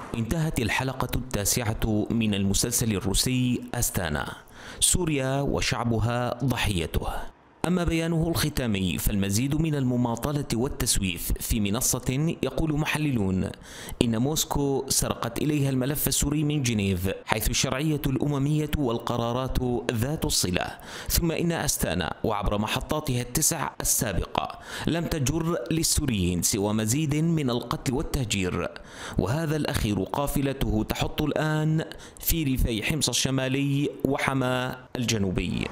انتهت الحلقة التاسعة من المسلسل الروسي أستانا. سوريا وشعبها ضحيته. أما بيانه الختامي فالمزيد من المماطلة والتسويف في منصة. يقول محللون إن موسكو سرقت إليها الملف السوري من جنيف، حيث الشرعية الأممية والقرارات ذات الصلة. ثم إن أستانا وعبر محطاتها التسع السابقة لم تجر للسوريين سوى مزيد من القتل والتهجير، وهذا الأخير قافلته تحط الآن في ريفي حمص الشمالي وحما الجنوبي.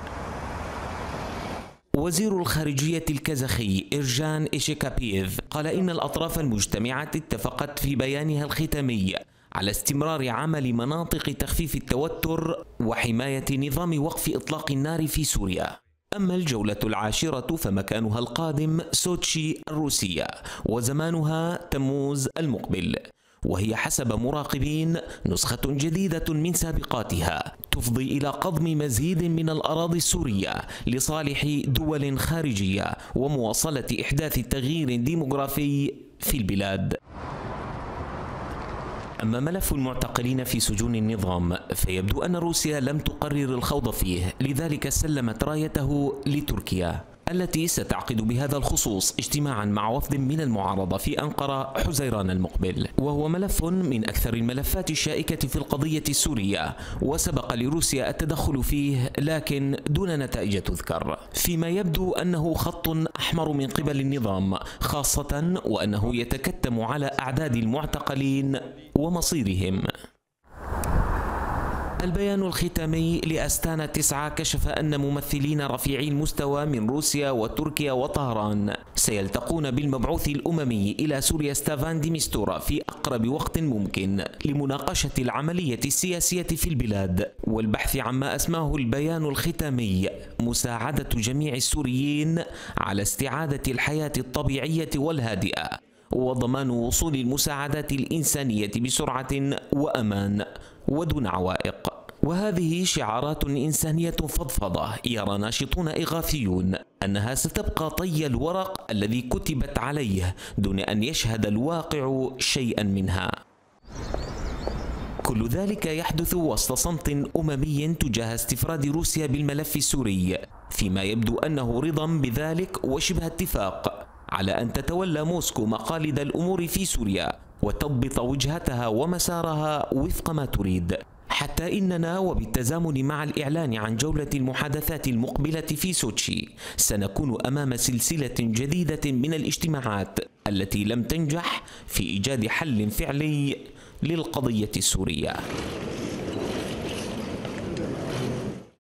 وزير الخارجية الكازاخي إيرجان إيشيكابييف قال إن الأطراف المجتمعة اتفقت في بيانها الختامي على استمرار عمل مناطق تخفيف التوتر وحماية نظام وقف إطلاق النار في سوريا. أما الجولة العاشرة فمكانها القادم سوتشي الروسية وزمانها تموز المقبل، وهي حسب مراقبين نسخة جديدة من سابقاتها تفضي إلى قضم مزيد من الأراضي السورية لصالح دول خارجية ومواصلة إحداث تغيير ديموغرافي في البلاد. أما ملف المعتقلين في سجون النظام فيبدو أن روسيا لم تقرر الخوض فيه، لذلك سلمت رايته لتركيا التي ستعقد بهذا الخصوص اجتماعا مع وفد من المعارضة في أنقرة حزيران المقبل، وهو ملف من أكثر الملفات الشائكة في القضية السورية، وسبق لروسيا التدخل فيه لكن دون نتائج تذكر، فيما يبدو أنه خط أحمر من قبل النظام، خاصة وأنه يتكتم على أعداد المعتقلين ومصيرهم. البيان الختامي لأستانا 9 كشف أن ممثلين رفيعي المستوى من روسيا وتركيا وطهران سيلتقون بالمبعوث الأممي إلى سوريا ستافان دي ميستورا في أقرب وقت ممكن لمناقشة العملية السياسية في البلاد والبحث عما أسماه البيان الختامي مساعدة جميع السوريين على استعادة الحياة الطبيعية والهادئة وضمان وصول المساعدات الإنسانية بسرعة وأمان ودون عوائق. وهذه شعارات إنسانية فضفضة يرى ناشطون إغاثيون أنها ستبقى طي الورق الذي كتبت عليه دون أن يشهد الواقع شيئا منها. كل ذلك يحدث وسط صمت أممي تجاه استفراد روسيا بالملف السوري، فيما يبدو أنه رضا بذلك وشبه اتفاق على أن تتولى موسكو مقاليد الأمور في سوريا وتضبط وجهتها ومسارها وفق ما تريد، حتى إننا وبالتزامن مع الإعلان عن جولة المحادثات المقبلة في سوتشي سنكون أمام سلسلة جديدة من الاجتماعات التي لم تنجح في إيجاد حل فعلي للقضية السورية.